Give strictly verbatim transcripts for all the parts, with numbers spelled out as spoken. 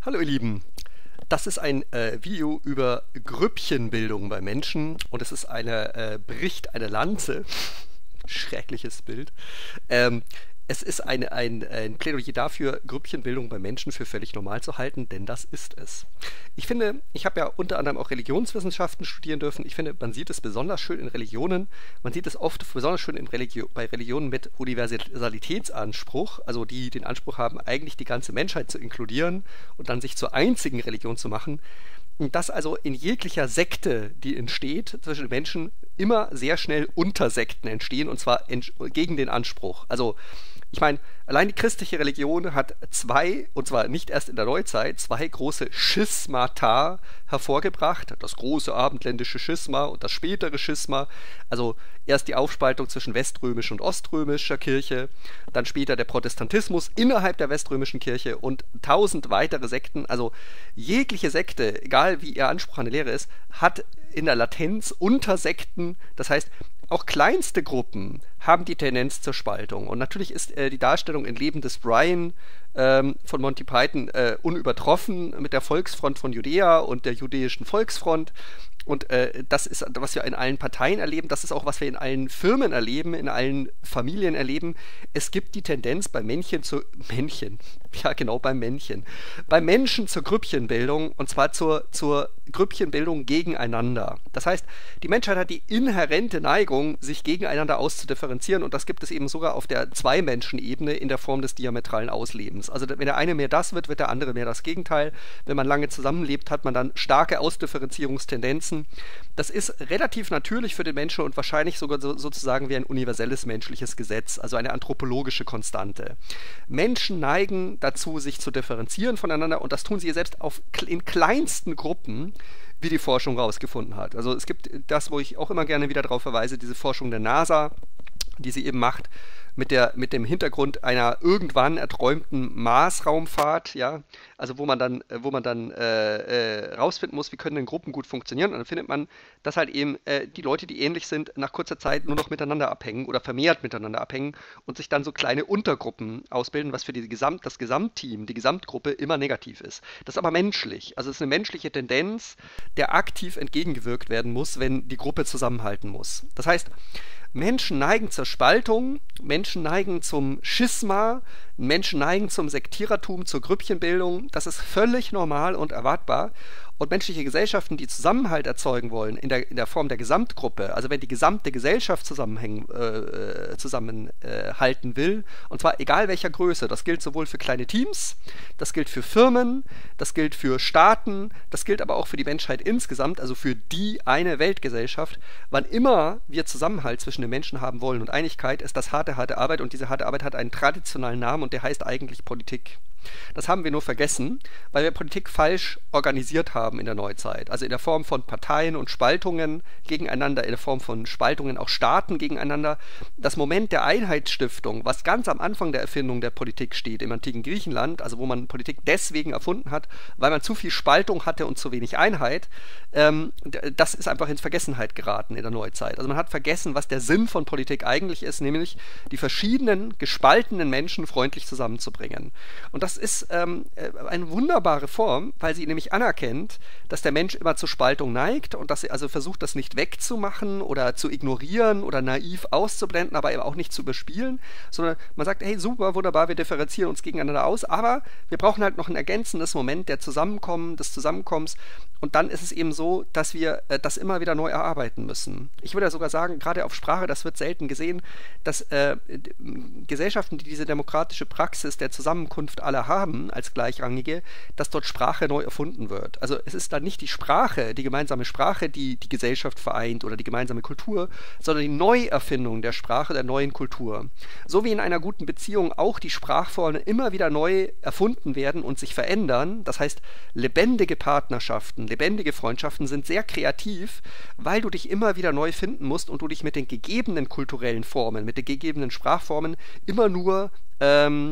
Hallo ihr Lieben, das ist ein äh, Video über Grüppchenbildung bei Menschen und es ist eine, äh, bricht eine Lanze, schreckliches Bild. Ähm, es ist eine, ein, ein Plädoyer dafür, Grüppchenbildung bei Menschen für völlig normal zu halten, denn das ist es. Ich finde, ich habe ja unter anderem auch Religionswissenschaften studieren dürfen. Ich finde, man sieht es besonders schön in Religionen. Man sieht es oft besonders schön in Religio bei Religionen mit Universalitätsanspruch, also die den Anspruch haben, eigentlich die ganze Menschheit zu inkludieren und dann sich zur einzigen Religion zu machen. Dass also in jeglicher Sekte, die entsteht, zwischen den Menschen immer sehr schnell Untersekten entstehen, und zwar gegen den Anspruch. Also, ich meine, allein die christliche Religion hat zwei, und zwar nicht erst in der Neuzeit, zwei große Schismata hervorgebracht. Das große abendländische Schisma und das spätere Schisma. Also erst die Aufspaltung zwischen weströmischer und oströmischer Kirche, dann später der Protestantismus innerhalb der weströmischen Kirche und tausend weitere Sekten. Also jegliche Sekte, egal wie ihr Anspruch an die Lehre ist, hat in der Latenz Untersekten. Das heißt, auch kleinste Gruppen haben die Tendenz zur Spaltung. Und natürlich ist äh, die Darstellung in Leben des Brian ähm, von Monty Python äh, unübertroffen mit der Volksfront von Judäa und der jüdischen Volksfront. Und äh, das ist, was wir in allen Parteien erleben, das ist auch, was wir in allen Firmen erleben, in allen Familien erleben. Es gibt die Tendenz bei Männchen zu, Männchen, ja genau, beim Männchen, bei Menschen zur Grüppchenbildung, und zwar zur, zur Grüppchenbildung gegeneinander. Das heißt, die Menschheit hat die inhärente Neigung, sich gegeneinander auszudifferenzieren, und das gibt es eben sogar auf der Zwei-Menschen-Ebene in der Form des diametralen Auslebens. Also wenn der eine mehr das wird, wird der andere mehr das Gegenteil. Wenn man lange zusammenlebt, hat man dann starke Ausdifferenzierungstendenzen. Das ist relativ natürlich für den Menschen und wahrscheinlich sogar so, sozusagen wie ein universelles menschliches Gesetz, also eine anthropologische Konstante. Menschen neigen dazu, sich zu differenzieren voneinander, und das tun sie selbst auf, in kleinsten Gruppen, wie die Forschung herausgefunden hat. Also es gibt das, wo ich auch immer gerne wieder darauf verweise, diese Forschung der NASA, die sie eben macht, mit, der, mit dem Hintergrund einer irgendwann erträumten Mars-Raumfahrt, ja, also wo man dann, wo man dann äh, äh, rausfinden muss, wie können denn Gruppen gut funktionieren, und dann findet man, dass halt eben äh, die Leute, die ähnlich sind, nach kurzer Zeit nur noch miteinander abhängen oder vermehrt miteinander abhängen und sich dann so kleine Untergruppen ausbilden, was für die Gesamt, das Gesamtteam, die Gesamtgruppe immer negativ ist. Das ist aber menschlich, also es ist eine menschliche Tendenz, der aktiv entgegengewirkt werden muss, wenn die Gruppe zusammenhalten muss. Das heißt, Menschen neigen zur Spaltung, Menschen neigen zum Schisma, Menschen neigen zum Sektierertum, zur Grüppchenbildung. Das ist völlig normal und erwartbar. Und menschliche Gesellschaften, die Zusammenhalt erzeugen wollen in der, in der Form der Gesamtgruppe, also wenn die gesamte Gesellschaft zusammenhängen, äh, zusammenhalten äh, will, und zwar egal welcher Größe, das gilt sowohl für kleine Teams, das gilt für Firmen, das gilt für Staaten, das gilt aber auch für die Menschheit insgesamt, also für die eine Weltgesellschaft. Wann immer wir Zusammenhalt zwischen den Menschen haben wollen und Einigkeit, ist das harte, harte Arbeit, und diese harte Arbeit hat einen traditionellen Namen und der heißt eigentlich Politik. Das haben wir nur vergessen, weil wir Politik falsch organisiert haben in der Neuzeit. Also in der Form von Parteien und Spaltungen gegeneinander, in der Form von Spaltungen auch Staaten gegeneinander. Das Moment der Einheitsstiftung, was ganz am Anfang der Erfindung der Politik steht, im antiken Griechenland, also wo man Politik deswegen erfunden hat, weil man zu viel Spaltung hatte und zu wenig Einheit, ähm, das ist einfach in Vergessenheit geraten in der Neuzeit. Also man hat vergessen, was der Sinn von Politik eigentlich ist, nämlich die verschiedenen gespaltenen Menschen freundlich zusammenzubringen. Und das Das ist ähm, eine wunderbare Form, weil sie nämlich anerkennt, dass der Mensch immer zur Spaltung neigt und dass sie also versucht, das nicht wegzumachen oder zu ignorieren oder naiv auszublenden, aber eben auch nicht zu überspielen, sondern man sagt, hey, super, wunderbar, wir differenzieren uns gegeneinander aus, aber wir brauchen halt noch ein ergänzendes Moment der Zusammenkommen, des Zusammenkommens, und dann ist es eben so, dass wir äh, das immer wieder neu erarbeiten müssen. Ich würde ja sogar sagen, gerade auf Sprache, das wird selten gesehen, dass äh, Gesellschaften, die diese demokratische Praxis der Zusammenkunft aller haben als gleichrangige, dass dort Sprache neu erfunden wird. Also es ist dann nicht die Sprache, die gemeinsame Sprache, die die Gesellschaft vereint oder die gemeinsame Kultur, sondern die Neuerfindung der Sprache, der neuen Kultur. So wie in einer guten Beziehung auch die Sprachformen immer wieder neu erfunden werden und sich verändern. Das heißt, lebendige Partnerschaften, lebendige Freundschaften sind sehr kreativ, weil du dich immer wieder neu finden musst und du dich mit den gegebenen kulturellen Formen, mit den gegebenen Sprachformen immer nur ähm,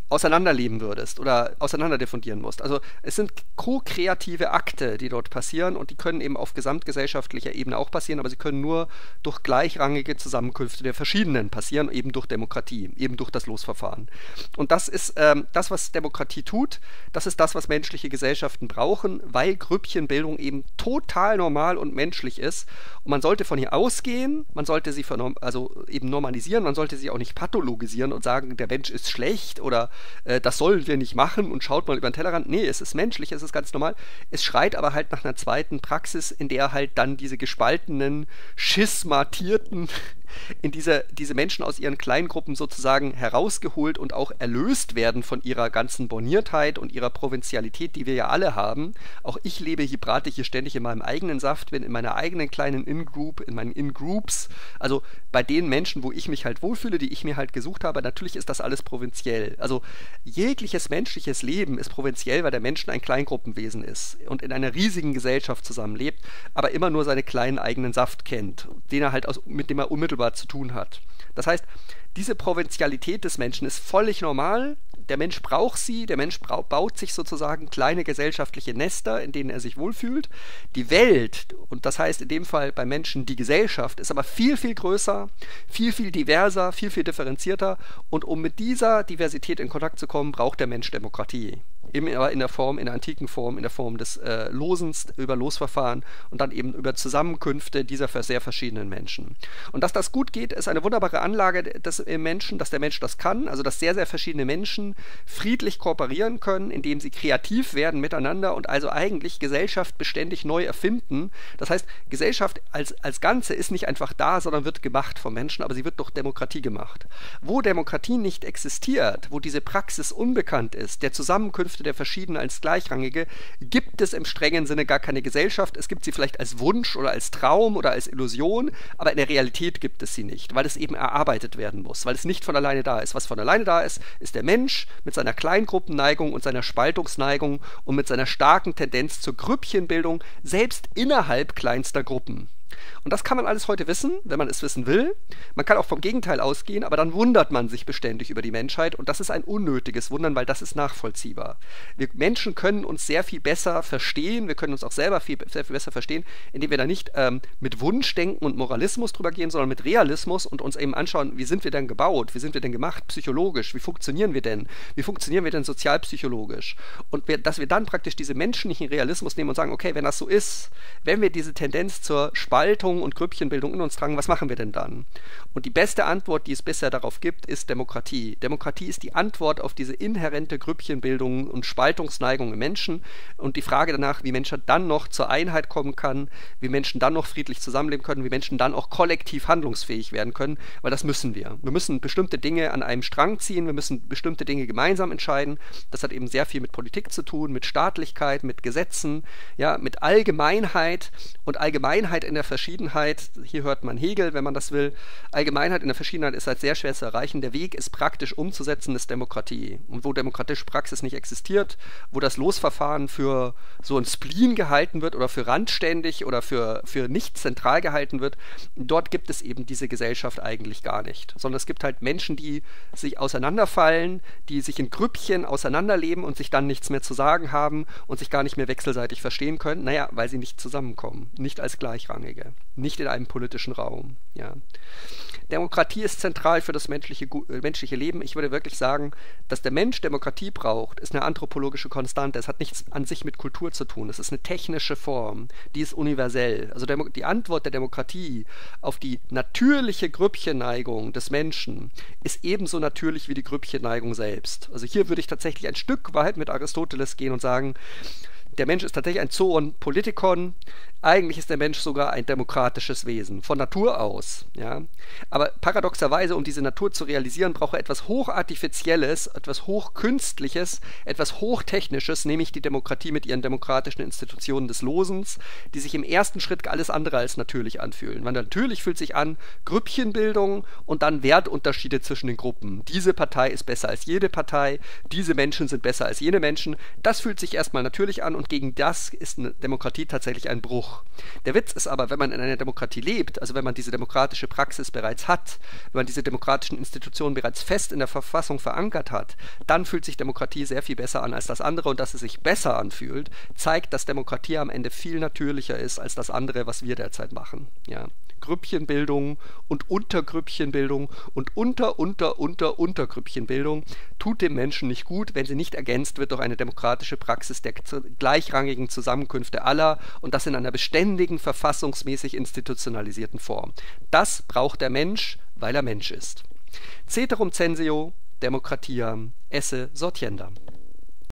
auseinanderleben würdest oder auseinanderdiffundieren musst. Also es sind ko-kreative Akte, die dort passieren und die können eben auf gesamtgesellschaftlicher Ebene auch passieren, aber sie können nur durch gleichrangige Zusammenkünfte der Verschiedenen passieren, eben durch Demokratie, eben durch das Losverfahren. Und das ist ähm, das, was Demokratie tut, das ist das, was menschliche Gesellschaften brauchen, weil Grüppchenbildung eben total normal und menschlich ist und man sollte von hier ausgehen, man sollte sie vernorm- also eben normalisieren, man sollte sie auch nicht pathologisieren und sagen, der Mensch ist schlecht oder äh, das sollen wir nicht machen und schaut mal über den Tellerrand. Nee, es ist menschlich, es ist ganz normal. Es schreit aber halt nach einer zweiten Praxis, in der halt dann diese gespaltenen, schismatierten, in diese, diese Menschen aus ihren Kleingruppen sozusagen herausgeholt und auch erlöst werden von ihrer ganzen Borniertheit und ihrer Provinzialität, die wir ja alle haben. Auch ich lebe hier, brate hier ständig in meinem eigenen Saft, bin in meiner eigenen kleinen In-Group, in meinen In-Groups, also bei den Menschen, wo ich mich halt wohlfühle, die ich mir halt gesucht habe. Natürlich ist das alles provinziell. Also jegliches menschliches Leben ist provinziell, weil der Mensch ein Kleingruppenwesen ist und in einer riesigen Gesellschaft zusammenlebt, aber immer nur seinen kleinen eigenen Saft kennt, den er halt aus, mit dem er unmittelbar zu tun hat. Das heißt, diese Provinzialität des Menschen ist völlig normal. Der Mensch braucht sie, der Mensch brau- baut sich sozusagen kleine gesellschaftliche Nester, in denen er sich wohlfühlt. Die Welt, und das heißt in dem Fall bei Menschen die Gesellschaft, ist aber viel, viel größer, viel, viel diverser, viel, viel differenzierter. Und um mit dieser Diversität in Kontakt zu kommen, braucht der Mensch Demokratie. Eben aber in der Form, in der antiken Form, in der Form des äh, Losens, über Losverfahren und dann eben über Zusammenkünfte dieser sehr verschiedenen Menschen. Und dass das gut geht, ist eine wunderbare Anlage des Menschen, dass der Mensch das kann, also dass sehr, sehr verschiedene Menschen friedlich kooperieren können, indem sie kreativ werden miteinander und also eigentlich Gesellschaft beständig neu erfinden. Das heißt, Gesellschaft als, als Ganze ist nicht einfach da, sondern wird gemacht vom Menschen, aber sie wird durch Demokratie gemacht. Wo Demokratie nicht existiert, wo diese Praxis unbekannt ist, der Zusammenkünfte der Verschiedenen als Gleichrangige, gibt es im strengen Sinne gar keine Gesellschaft. Es gibt sie vielleicht als Wunsch oder als Traum oder als Illusion, aber in der Realität gibt es sie nicht, weil es eben erarbeitet werden muss, weil es nicht von alleine da ist. Was von alleine da ist, ist der Mensch mit seiner Kleingruppenneigung und seiner Spaltungsneigung und mit seiner starken Tendenz zur Grüppchenbildung, selbst innerhalb kleinster Gruppen. Und das kann man alles heute wissen, wenn man es wissen will. Man kann auch vom Gegenteil ausgehen, aber dann wundert man sich beständig über die Menschheit und das ist ein unnötiges Wundern, weil das ist nachvollziehbar. Wir Menschen können uns sehr viel besser verstehen, wir können uns auch selber viel, sehr viel besser verstehen, indem wir da nicht ähm, mit Wunschdenken und Moralismus drüber gehen, sondern mit Realismus und uns eben anschauen, wie sind wir denn gebaut, wie sind wir denn gemacht psychologisch, wie funktionieren wir denn, wie funktionieren wir denn sozialpsychologisch und wir, dass wir dann praktisch diese menschlichen Realismus nehmen und sagen, okay, wenn das so ist, wenn wir diese Tendenz zur Spaltung und Grüppchenbildung in uns tragen, was machen wir denn dann? Und die beste Antwort, die es bisher darauf gibt, ist Demokratie. Demokratie ist die Antwort auf diese inhärente Grüppchenbildung und Spaltungsneigung im Menschen und die Frage danach, wie Menschen dann noch zur Einheit kommen kann, wie Menschen dann noch friedlich zusammenleben können, wie Menschen dann auch kollektiv handlungsfähig werden können, weil das müssen wir. Wir müssen bestimmte Dinge an einem Strang ziehen, wir müssen bestimmte Dinge gemeinsam entscheiden. Das hat eben sehr viel mit Politik zu tun, mit Staatlichkeit, mit Gesetzen, ja, mit Allgemeinheit und Allgemeinheit in der Verschiedenheit. Hier hört man Hegel, wenn man das will. Allgemeinheit in der Verschiedenheit ist halt sehr schwer zu erreichen. Der Weg ist praktisch umzusetzen, ist Demokratie. Und wo demokratische Praxis nicht existiert, wo das Losverfahren für so ein Spleen gehalten wird oder für randständig oder für, für nicht zentral gehalten wird, dort gibt es eben diese Gesellschaft eigentlich gar nicht. Sondern es gibt halt Menschen, die sich auseinanderfallen, die sich in Grüppchen auseinanderleben und sich dann nichts mehr zu sagen haben und sich gar nicht mehr wechselseitig verstehen können. Naja, weil sie nicht zusammenkommen, nicht als Gleichrangige. Nicht in einem politischen Raum. Ja. Demokratie ist zentral für das menschliche, äh, menschliche Leben. Ich würde wirklich sagen, dass der Mensch Demokratie braucht, ist eine anthropologische Konstante. Es hat nichts an sich mit Kultur zu tun. Es ist eine technische Form, die ist universell. Also Demo- die Antwort der Demokratie auf die natürliche Grüppchenneigung des Menschen ist ebenso natürlich wie die Grüppchenneigung selbst. Also hier würde ich tatsächlich ein Stück weit mit Aristoteles gehen und sagen, der Mensch ist tatsächlich ein Zoon Politikon. Eigentlich ist der Mensch sogar ein demokratisches Wesen, von Natur aus. Ja? Aber paradoxerweise, um diese Natur zu realisieren, braucht er etwas Hochartifizielles, etwas Hochkünstliches, etwas Hochtechnisches, nämlich die Demokratie mit ihren demokratischen Institutionen des Losens, die sich im ersten Schritt alles andere als natürlich anfühlen. Weil natürlich fühlt sich an Grüppchenbildung und dann Wertunterschiede zwischen den Gruppen. Diese Partei ist besser als jede Partei, diese Menschen sind besser als jene Menschen. Das fühlt sich erstmal natürlich an und gegen das ist eine Demokratie tatsächlich ein Bruch. Der Witz ist aber, wenn man in einer Demokratie lebt, also wenn man diese demokratische Praxis bereits hat, wenn man diese demokratischen Institutionen bereits fest in der Verfassung verankert hat, dann fühlt sich Demokratie sehr viel besser an als das andere. Und dass es sich besser anfühlt, zeigt, dass Demokratie am Ende viel natürlicher ist als das andere, was wir derzeit machen. Ja. Grüppchenbildung und Untergrüppchenbildung und unter, unter, unter, Untergrüppchenbildung tut dem Menschen nicht gut, wenn sie nicht ergänzt wird durch eine demokratische Praxis der gleichrangigen Zusammenkünfte aller und das in einer beständigen, verfassungsmäßig institutionalisierten Form. Das braucht der Mensch, weil er Mensch ist. Ceterum censeo, democratia esse sortienda.